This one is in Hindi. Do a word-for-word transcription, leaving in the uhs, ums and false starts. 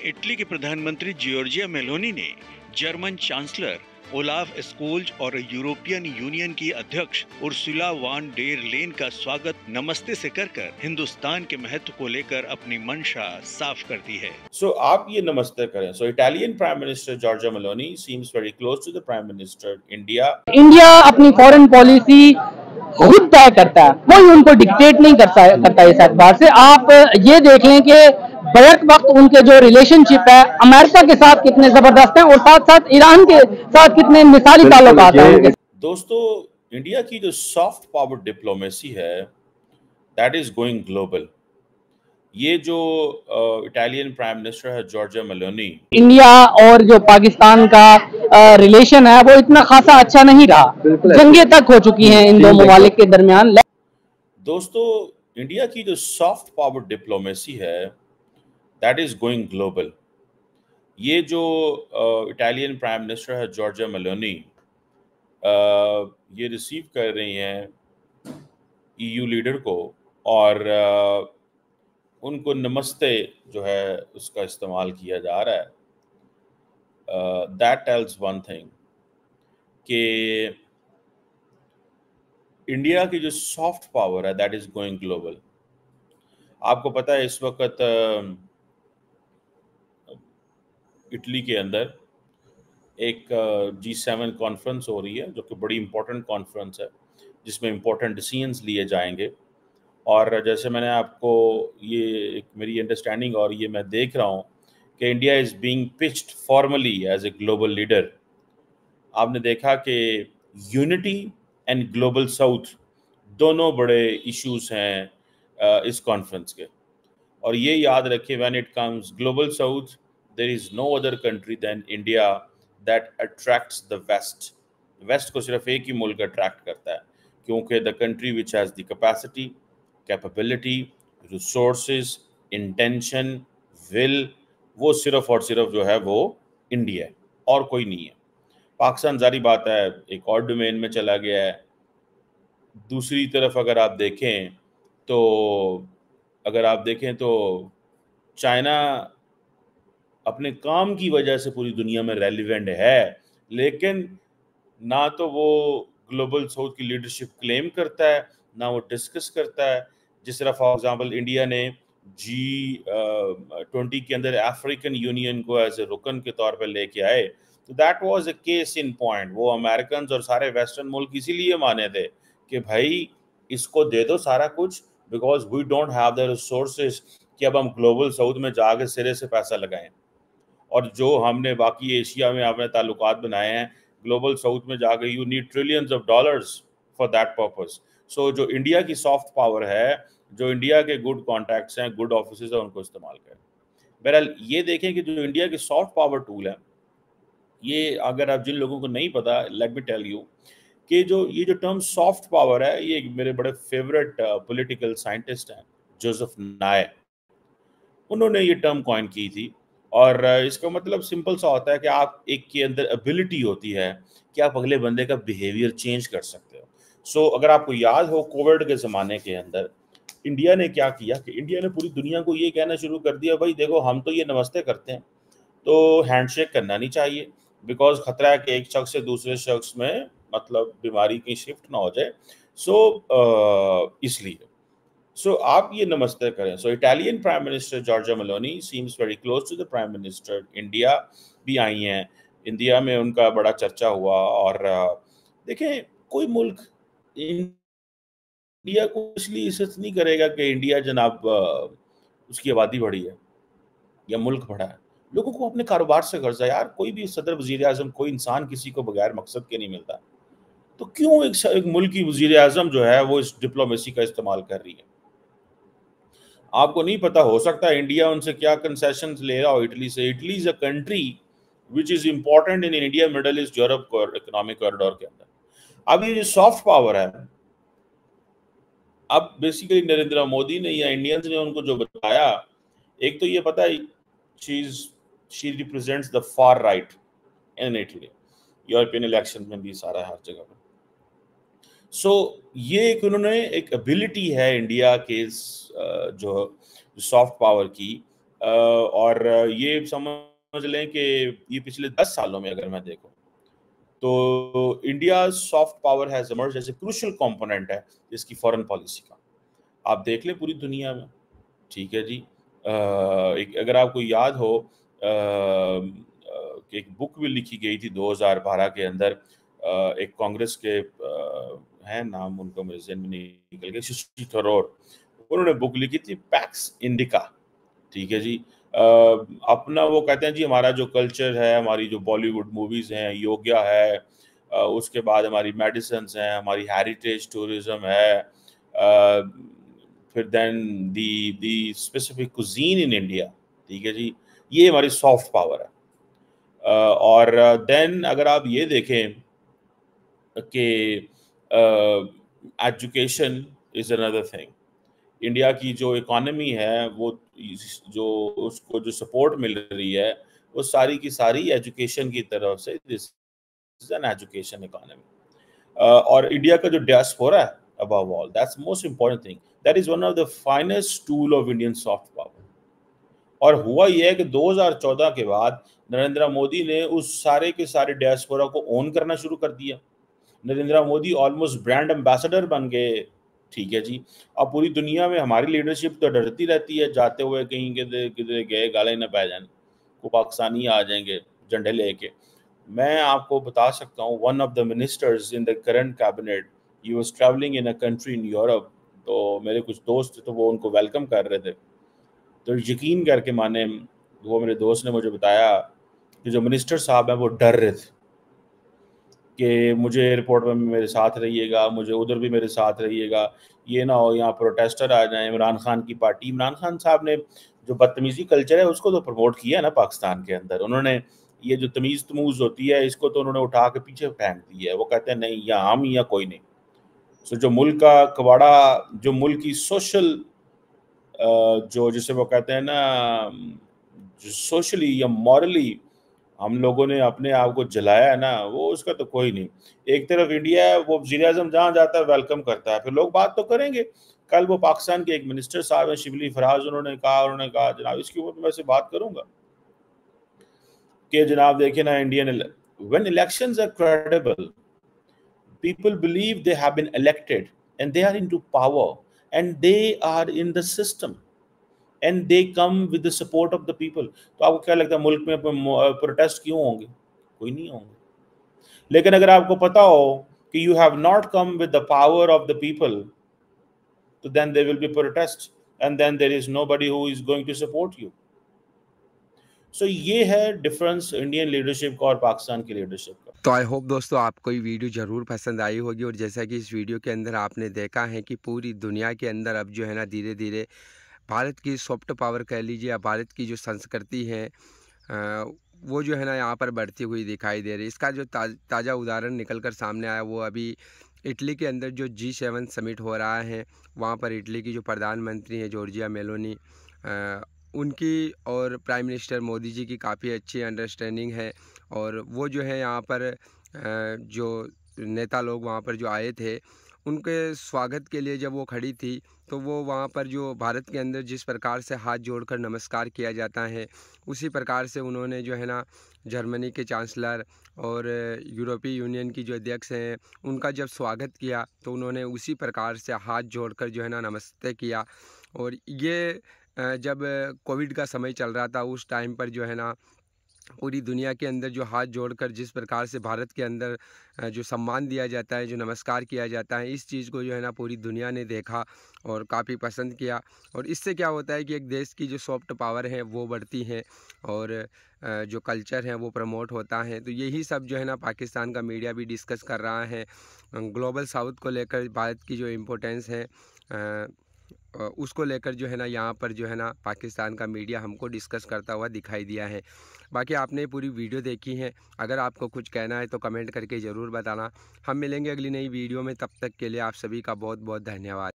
इटली के प्रधानमंत्री जियोर्जिया मेलोनी ने जर्मन चांसलर ओलाफ स्कोल्ज और यूरोपियन यूनियन की अध्यक्ष उर्सुला वान डेर लेन का स्वागत नमस्ते से कर कर हिंदुस्तान के महत्व को लेकर अपनी मंशा साफ कर दी है। सो so, आप ये नमस्ते करें। So Italian prime minister Giorgia Meloni seems very close to the prime minister India. India अपनी फॉरेन पॉलिसी खुद तय करता है, कोई उनको डिक्टेट नहीं करता करता इस एतबार से। आप ये देख लें कि बैक वक्त उनके जो रिलेशनशिप है अमेरिका के साथ कितने जबरदस्त हैं और साथ साथ ईरान के साथ कितने मिसाली ताल्लुकात हैं उनके। दोस्तों, इंडिया की जो सॉफ्ट पावर डिप्लोमेसी है दैट इज गोइंग ग्लोबल। ये जो इटालियन प्राइम मिनिस्टर है जॉर्जिया मेलोनी, इंडिया और जो पाकिस्तान का रिलेशन है वो इतना खासा अच्छा नहीं रहा, जंगें तक हो चुकी हैं इन दो ममालिक के दरमियान। दोस्तों, इंडिया की जो सॉफ्ट पावर डिप्लोमेसी है दैट इज गोइंग ग्लोबल। ये जो इटालियन प्राइम मिनिस्टर है जॉर्जिया मेलोनी, ये रिसीव कर रही हैं ईयू लीडर को और uh, उनको नमस्ते जो है उसका इस्तेमाल किया जा रहा है। दैट टेल्स वन थिंग कि इंडिया की जो सॉफ्ट पावर है दैट इज गोइंग ग्लोबल। आपको पता है इस वक्त इटली के अंदर एक जी सेवन कॉन्फ्रेंस हो रही है जो कि बड़ी इंपॉर्टेंट कॉन्फ्रेंस है जिसमें इंपॉर्टेंट डिसीजंस लिए जाएंगे। और जैसे मैंने आपको ये एक मेरी अंडरस्टैंडिंग और ये मैं देख रहा हूँ कि India is being pitched formally as a global leader. आपने देखा कि यूनिटी एंड ग्लोबल साउथ दोनों बड़े इश्यूज हैं इस कॉन्फ्रेंस के। और ये याद रखिए, when it comes global south there is no other country than India that attracts the west. West को सिर्फ एक ही मुल्क अट्रैक्ट करता है, क्योंकि the country which has the capacity, capability, resources, intention, will, वो सिर्फ और सिर्फ जो है वो इंडिया है और कोई नहीं है। पाकिस्तान जारी बात है एक और डोमेन में चला गया है। दूसरी तरफ अगर आप देखें तो अगर आप देखें तो चाइना अपने काम की वजह से पूरी दुनिया में रेलिवेंट है, लेकिन ना तो वो ग्लोबल साउथ की लीडरशिप क्लेम करता है ना वो डिस्कस करता है। जिस तरह फॉर एग्जांपल इंडिया ने जी ट्वेंटी के अंदर अफ्रीकन यूनियन को एज ए रुकन के तौर पर लेके आए, तो that was a case in point. वो अमेरिकन और सारे वेस्टर्न मुल्क इसीलिए माने थे कि भाई इसको दे दो सारा कुछ, because we don't have the resources कि अब हम ग्लोबल साउथ में जाके सिरे से पैसा लगाएं। और जो हमने बाकी एशिया में अपने ताल्लुकात बनाए हैं, ग्लोबल साउथ में जाके you need trillions of dollars for that purpose. So जो इंडिया की सॉफ्ट पावर है, जो इंडिया के गुड कॉन्टैक्ट्स हैं, गुड ऑफिसेज हैं, उनको इस्तेमाल करें। बहरहाल ये देखें कि जो इंडिया की सॉफ्ट पावर टूल है, ये अगर आप जिन लोगों को नहीं पता, लेट मी टेल यू कि जो ये जो टर्म सॉफ्ट पावर है, ये मेरे बड़े फेवरेट पॉलिटिकल साइंटिस्ट हैं जोसेफ नाय, उन्होंने ये टर्म कॉइन की थी। और इसका मतलब सिंपल सा होता है कि आप एक के अंदर एबिलिटी होती है कि आप अगले बंदे का बिहेवियर चेंज कर सकते हो। सो so, अगर आपको याद हो कोविड के ज़माने के अंदर इंडिया ने क्या किया कि इंडिया ने पूरी दुनिया को ये कहना शुरू कर दिया, भाई देखो हम तो ये नमस्ते करते हैं तो हैंडशेक करना नहीं चाहिए, बिकॉज खतरा है कि एक शख्स से दूसरे शख्स में मतलब बीमारी की शिफ्ट ना हो जाए। सो so, इसलिए सो so, आप ये नमस्ते करें। So Italian prime minister Giorgia Meloni seems very close to the prime minister India भी आई हैं। इंडिया में उनका बड़ा चर्चा हुआ। और देखें, कोई मुल्क इंडिया को इसलिए इज्जत नहीं करेगा कि इंडिया जनाब उसकी आबादी बढ़ी है या मुल्क बढ़ा है। लोगों को अपने कारोबार से गर्जा यार, कोई भी सदर वजीर आजम, कोई इंसान किसी को बगैर मकसद के नहीं मिलता। तो क्यों एक, एक मुल्क की वजीर आजम जो है वो इस डिप्लोमेसी का इस्तेमाल कर रही है? आपको नहीं पता, हो सकता है इंडिया उनसे क्या कंसेशंस ले रहा हो इटली से। Italy is a country which is important in India, middle east, Europe economic corridor के अंदर। अब ये जो सॉफ्ट पावर है, अब बेसिकली नरेंद्र मोदी ने या इंडियंस ने उनको जो बताया, एक तो ये पता है she she represents the far right in Italy, European election में भी सारा हर जगह पर। सो so, ये एक उन्होंने एक एबिलिटी है इंडिया के जो सॉफ्ट पावर की और ये समझ लें कि ये पिछले दस सालों में अगर मैं देखूं तो India soft power has emerge as a crucial component है इसकी फॉरेन पॉलिसी का। आप देख लें पूरी दुनिया में, ठीक है जी। आ, एक अगर आपको याद हो आ, कि एक बुक भी लिखी गई थी दो हज़ार बारह के अंदर, आ, एक कांग्रेस के हैं, नाम उनको मेरे ज़हन में नहीं निकल गया, शशि थरूर, उन्होंने बुक लिखी थी पैक्स इंडिका, ठीक है जी। आ, अपना वो कहते हैं जी हमारा जो कल्चर है, हमारी जो बॉलीवुड मूवीज़ हैं, योगा है, आ, उसके बाद हमारी मेडिसिन हैं, हमारी हेरिटेज टूरिज्म है, आ, फिर then the the specific cuisine in India, ठीक है जी, ये हमारी सॉफ्ट पावर है। uh, और देन uh, अगर आप ये देखें कि education is another thing, India की जो इकॉनमी है वो जो उसको जो सपोर्ट मिल रही है वो सारी की सारी एजुकेशन की तरफ से, this is an education economy. और इंडिया का जो डायस्पोरा है above all, that's most important thing, that is one of the finest tool of Indian soft power। और हुआ यह है कि दो हज़ार चौदह के बाद नरेंद्र मोदी ने उस सारे के सारे डायस्पोरा को ओन करना शुरू कर दिया। Narendra Modi almost brand ambassador बन गए, ठीक है जी। अब पूरी दुनिया में हमारी लीडरशिप तो डरती रहती है, जाते हुए कहीं किधर किधर गए गाले न पै जाए, को पाकिस्तानी आ जाएंगे झंडे लेके। मैं आपको बता सकता हूँ one of the ministers in the current cabinet, he was travelling in a country in Europe, तो मेरे कुछ दोस्त तो वो उनको वेलकम कर रहे थे, तो यकीन करके माने वो मेरे दोस्त ने मुझे बताया कि जो मिनिस्टर साहब हैं वो डर रहे थे कि मुझे एयरपोर्ट में मेरे साथ रहिएगा, मुझे उधर भी मेरे साथ रहिएगा, ये ना हो यहाँ प्रोटेस्टर आ जाएं, इमरान खान की पार्टी। इमरान खान साहब ने जो बदतमीज़ी कल्चर है उसको तो प्रमोट किया ना पाकिस्तान के अंदर, उन्होंने ये जो तमीज़ तमूज़ होती है इसको तो उन्होंने उठा के पीछे फेंक दिया है। वो कहते हैं नहीं, या हम या कोई नहीं। सो जो मुल्क का कबाड़ा, जो मुल्क की सोशल जो जिसे वो कहते हैं ना, जो सोशली या मॉरली हम लोगों ने अपने आप को जलाया है ना, वो उसका तो कोई नहीं। एक तरफ इंडिया है, वो वज़ीर-ए-आज़म जहाँ जाता है वेलकम करता है, फिर लोग बात तो करेंगे। कल वो पाकिस्तान के एक मिनिस्टर साहब हैं शिबली फराज, उन्होंने कहा उन्होंने कहा जनाब इसके ऊपर मैं से बात करूंगा कि जनाब देखिए ना, Indian when elections are credible, people believe they have been elected and they are into power and they are in the system and they come with the support of the people। तो आपको क्या लगता है मुल्क में प्रोटेस्ट क्यों होंगे? कोई नहीं होंगे। लेकिन अगर आपको पता हो कि you have not come with the power of the people, तो then there will be protest and then there is nobody who is going to support you। So so, ये है डिफरेंस इंडियन लीडरशिप का और पाकिस्तान की लीडरशिप का। तो आई होप दोस्तों आपको ये वीडियो ज़रूर पसंद आई होगी, और जैसा कि इस वीडियो के अंदर आपने देखा है कि पूरी दुनिया के अंदर अब जो है ना धीरे धीरे भारत की सॉफ्ट पावर कह लीजिए या भारत की जो संस्कृति है वो जो है ना यहाँ पर बढ़ती हुई दिखाई दे रही है। इसका जो ता, ताज़ा उदाहरण निकल कर सामने आया वो अभी इटली के अंदर जो जी सेवन समिट हो रहा है, वहाँ पर इटली की जो प्रधानमंत्री है जॉर्जिया मेलोनी, उनकी और प्राइम मिनिस्टर मोदी जी की काफ़ी अच्छी अंडरस्टैंडिंग है। और वो जो है यहाँ पर जो नेता लोग वहाँ पर जो आए थे उनके स्वागत के लिए जब वो खड़ी थी तो वो वहाँ पर जो भारत के अंदर जिस प्रकार से हाथ जोड़कर नमस्कार किया जाता है उसी प्रकार से उन्होंने जो है ना जर्मनी के चांसलर और यूरोपीय यूनियन की जो अध्यक्ष हैं उनका जब स्वागत किया तो उन्होंने उसी प्रकार से हाथ जोड़कर जो है ना नमस्ते किया। और ये जब कोविड का समय चल रहा था उस टाइम पर जो है ना पूरी दुनिया के अंदर जो हाथ जोड़कर जिस प्रकार से भारत के अंदर जो सम्मान दिया जाता है, जो नमस्कार किया जाता है, इस चीज़ को जो है ना पूरी दुनिया ने देखा और काफ़ी पसंद किया। और इससे क्या होता है कि एक देश की जो सॉफ्ट पावर है वो बढ़ती है और जो कल्चर है वो प्रमोट होता है। तो यही सब जो है ना पाकिस्तान का मीडिया भी डिस्कस कर रहा है। ग्लोबल साउथ को लेकर भारत की जो इम्पोर्टेंस है उसको लेकर जो है ना यहाँ पर जो है ना पाकिस्तान का मीडिया हमको डिस्कस करता हुआ दिखाई दिया है। बाकी आपने पूरी वीडियो देखी है, अगर आपको कुछ कहना है तो कमेंट करके ज़रूर बताना। हम मिलेंगे अगली नई वीडियो में, तब तक के लिए आप सभी का बहुत बहुत धन्यवाद।